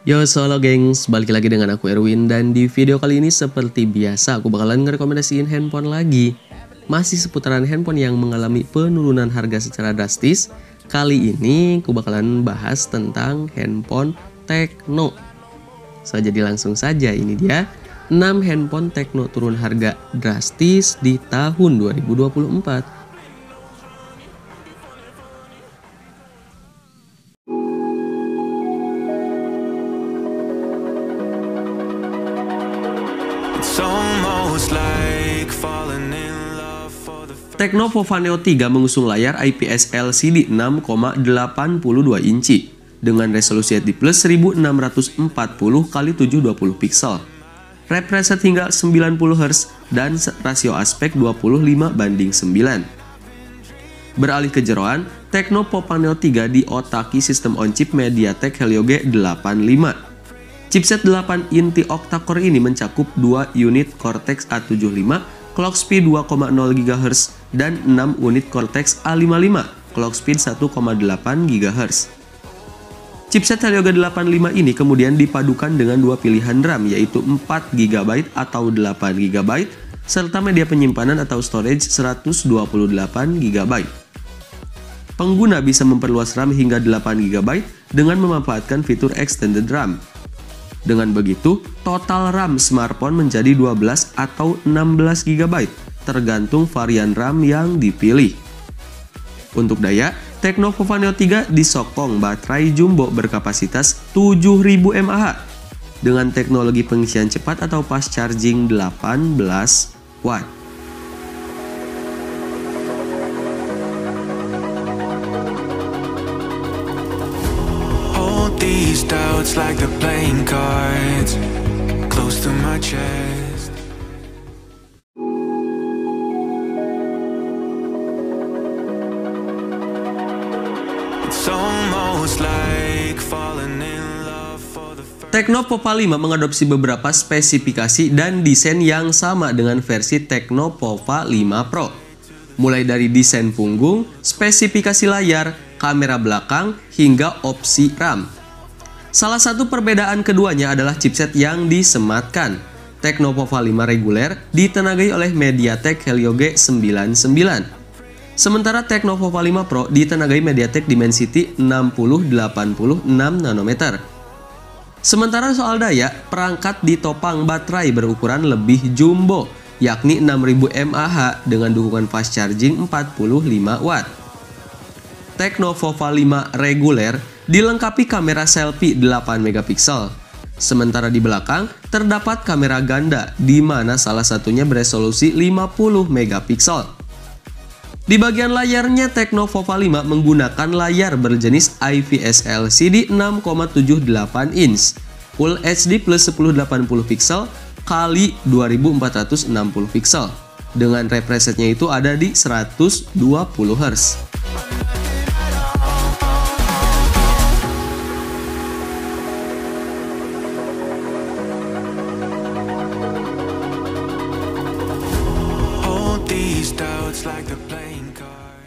Yo solo gengs, balik lagi dengan aku Erwin. Dan di video kali ini seperti biasa aku bakalan ngerekomendasiin handphone lagi. Masih seputaran handphone yang mengalami penurunan harga secara drastis. Kali ini aku bakalan bahas tentang handphone Tecno. Jadi langsung saja, ini dia 6 handphone Tecno turun harga drastis di tahun 2024. Tecno Pova Neo 3 mengusung layar IPS LCD 6,82 inci dengan resolusi HD plus 1640 x 720 pixel, refresh rate hingga 90 Hz dan rasio aspek 25:9. Beralih ke jeroan, Tecno Pova Neo 3 diotaki sistem on-chip MediaTek Helio G85. Chipset 8 inti octa-core ini mencakup 2 unit Cortex A75, clock speed 2,0 GHz, dan 6 unit Cortex A55, clock speed 1,8 GHz. Chipset Helio G85 ini kemudian dipadukan dengan dua pilihan RAM, yaitu 4 GB atau 8 GB, serta media penyimpanan atau storage 128 GB. Pengguna bisa memperluas RAM hingga 8 GB dengan memanfaatkan fitur Extended RAM. Dengan begitu, total RAM smartphone menjadi 12 atau 16 GB, tergantung varian RAM yang dipilih. Untuk daya, Tecno Pova Neo 3 disokong baterai jumbo berkapasitas 7000 mAh dengan teknologi pengisian cepat atau fast charging 18 Watt. These doubts like the playing cards close to my chest. It's almost like falling in love for the first. Tecno Pova 5 mengadopsi beberapa spesifikasi dan desain yang sama dengan versi Tecno Pova 5 Pro. Mulai dari desain punggung, spesifikasi layar, kamera belakang, hingga opsi RAM. Salah satu perbedaan keduanya adalah chipset yang disematkan. Tecno Pova 5 reguler ditenagai oleh MediaTek Helio G99. Sementara Tecno Pova 5 Pro ditenagai MediaTek Dimensity 6086 nanometer. Sementara soal daya, perangkat ditopang baterai berukuran lebih jumbo, yakni 6000 mAh dengan dukungan fast charging 45 Watt. Tecno Pova 5 reguler dilengkapi kamera selfie 8 megapiksel. Sementara di belakang terdapat kamera ganda di mana salah satunya beresolusi 50 megapiksel. Di bagian layarnya, Tecno Pova 5 menggunakan layar berjenis IPS LCD 6,78 inch, Full HD plus 1080 piksel kali 2460 piksel. Dengan refresh rate-nya itu ada di 120 Hz. Like the playing card.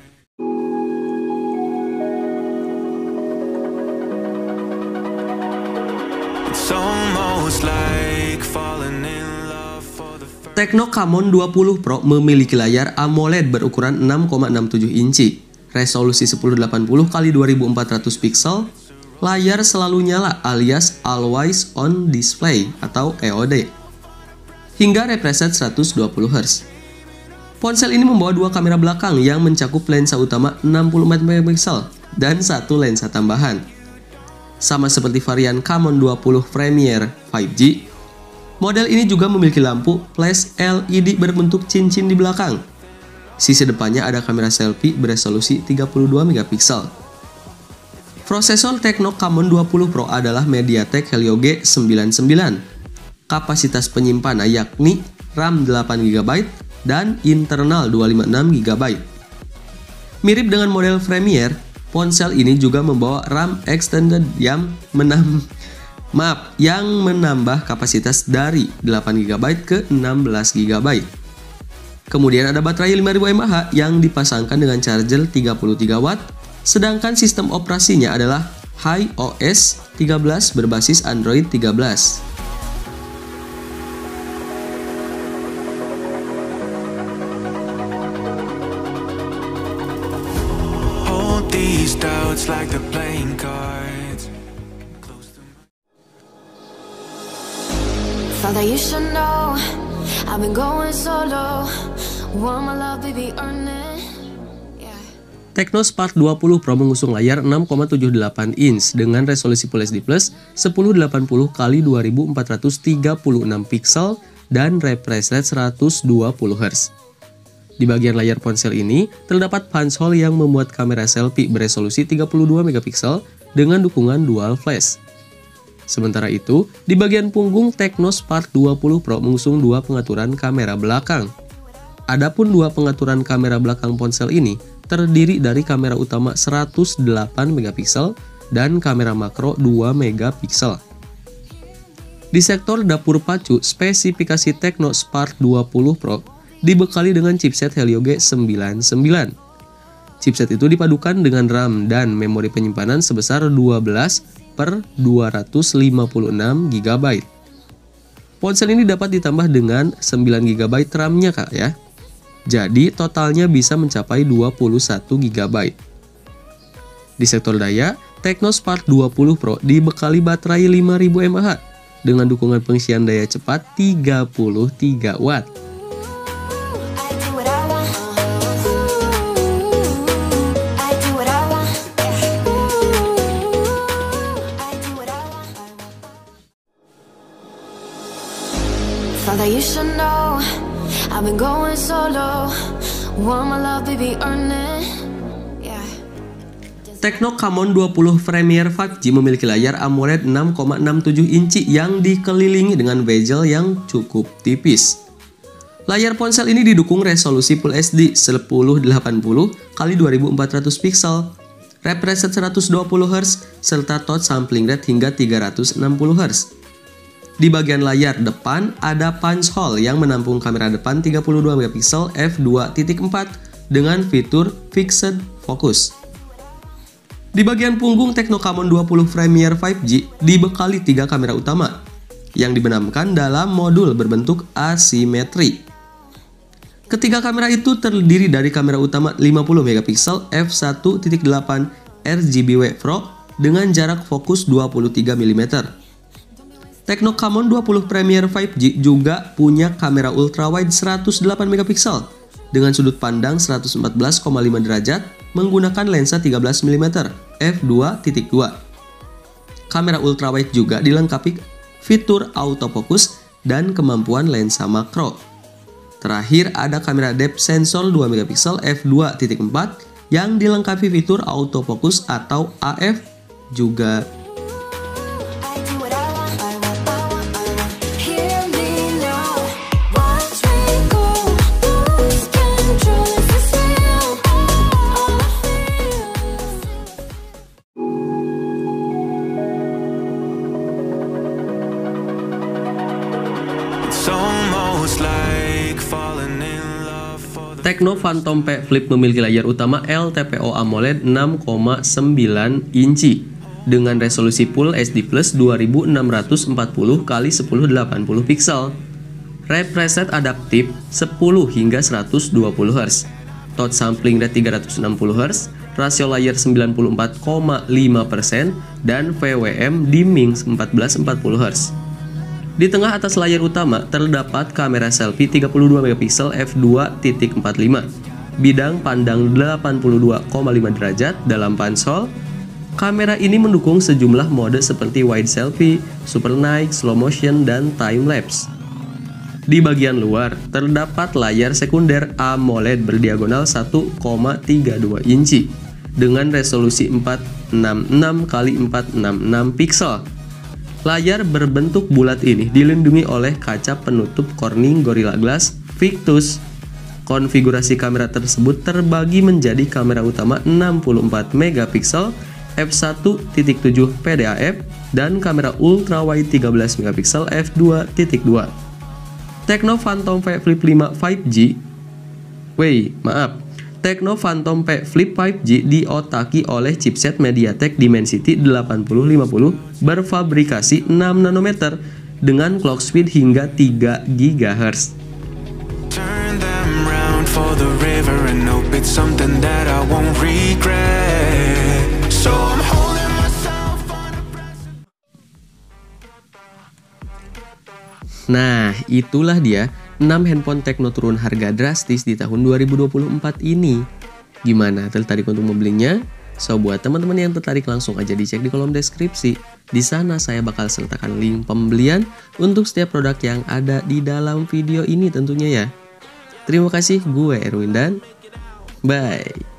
It's almost like falling in love for the first. Tecno Camon 20 Pro memiliki layar AMOLED berukuran 6,67 inci, resolusi 1080 x 2400 piksel, layar selalu nyala alias Always On Display atau EOD, hingga refresh rate 120 Hz. Ponsel ini membawa dua kamera belakang yang mencakup lensa utama 64 megapiksel dan satu lensa tambahan. Sama seperti varian Camon 20 Premier 5G, model ini juga memiliki lampu flash LED berbentuk cincin di belakang. Sisi depannya ada kamera selfie beresolusi 32 megapiksel. Prosesor Tecno Camon 20 Pro adalah MediaTek Helio G99. Kapasitas penyimpanan yakni RAM 8 GB dan internal 256 GB. Mirip dengan model Premier, ponsel ini juga membawa RAM extended yang menambah kapasitas dari 8 GB ke 16 GB. Kemudian ada baterai 5000 mAh yang dipasangkan dengan charger 33 Watt, sedangkan sistem operasinya adalah HiOS 13 berbasis Android 13. Hold these doubts like they're playing cards. Thought that you should know I've been going solo. Want my love, baby, earn it. Yeah. Tecnospark 20 Pro mengusung layar 6,78 inch dengan resolusi Full HD Plus 1080 x 2436 pixel dan refresh rate 120 Hz. Di bagian layar ponsel ini terdapat punch hole yang memuat kamera selfie beresolusi 32 megapiksel dengan dukungan dual flash. Sementara itu, di bagian punggung Tecnospark 20 Pro mengusung dua pengaturan kamera belakang. Adapun dua pengaturan kamera belakang ponsel ini terdiri dari kamera utama 108 megapiksel dan kamera makro 2 megapiksel. Di sektor dapur pacu, spesifikasi Tecnospark 20 Pro dibekali dengan chipset Helio G99. Chipset itu dipadukan dengan RAM dan memori penyimpanan sebesar 12/256 GB. Ponsel ini dapat ditambah dengan 9 GB RAM-nya Kak ya. Jadi totalnya bisa mencapai 21 GB. Di sektor daya, Tecnospark 20 Pro dibekali baterai 5000 mAh dengan dukungan pengisian daya cepat 33 Watt. Thought that you should know I've been going solo. Want my love, baby, earn it. Yeah. Tecno Camon 20 Premier 5G memiliki layar AMOLED 6,67 inci yang dikelilingi dengan bezel yang cukup tipis. Layar ponsel ini didukung resolusi Full HD 1080 x 2400 pixel, refresh rate 120 Hz, serta touch sampling rate hingga 360 Hz. Di bagian layar depan ada punch hole yang menampung kamera depan 32 megapiksel f2.4 dengan fitur fixed focus. Di bagian punggung Tecno Camon 20 Premier 5G dibekali 3 kamera utama yang dibenamkan dalam modul berbentuk asimetri. Ketiga kamera itu terdiri dari kamera utama 50 megapiksel f1.8 RGB Pro dengan jarak fokus 23 mm. Tecno Camon 20 Premier 5G juga punya kamera ultrawide 108 megapiksel dengan sudut pandang 114,5 derajat menggunakan lensa 13 mm f2.2. Kamera ultrawide juga dilengkapi fitur autofocus dan kemampuan lensa makro. Terakhir ada kamera depth sensor 2 megapiksel f2.4 yang dilengkapi fitur autofocus atau AF juga. Tecno Phantom P Flip memiliki layar utama LTPO AMOLED 6,9 inci dengan resolusi Full HD Plus 2640 x 1080 pixel. Refresh rate adaptif 10 hingga 120 Hz. Touch sampling rate 360 Hz, rasio layar 94,5% dan VWM dimming 1440 Hz. Di tengah atas layar utama terdapat kamera selfie 32 megapiksel f2.45, bidang pandang 82,5 derajat dalam punch hole. Kamera ini mendukung sejumlah mode seperti wide selfie, super night, slow motion, dan time lapse. Di bagian luar terdapat layar sekunder AMOLED berdiagonal 1,32 inci dengan resolusi 466 x 466 pixel. Layar berbentuk bulat ini dilindungi oleh kaca penutup Corning Gorilla Glass Victus. Konfigurasi kamera tersebut terbagi menjadi kamera utama 64 megapiksel f1.7 PDAF dan kamera ultrawide 13 megapiksel f2.2. Tecno Phantom V Flip 5 5G Tecno Phantom P Flip 5G diotaki oleh chipset MediaTek Dimensity 8050 berfabrikasi 6 nanometer dengan clock speed hingga 3 GHz. Turn them round for the river and hope it's something that I won't regret. So I'm holding myself on a Nah, itulah dia 6 handphone Tecno turun harga drastis di tahun 2024 ini. Gimana, tertarik untuk membelinya? So, buat teman-teman yang tertarik langsung aja dicek di kolom deskripsi. Di sana saya bakal sertakan link pembelian untuk setiap produk yang ada di dalam video ini tentunya ya. Terima kasih, gue Erwin dan bye.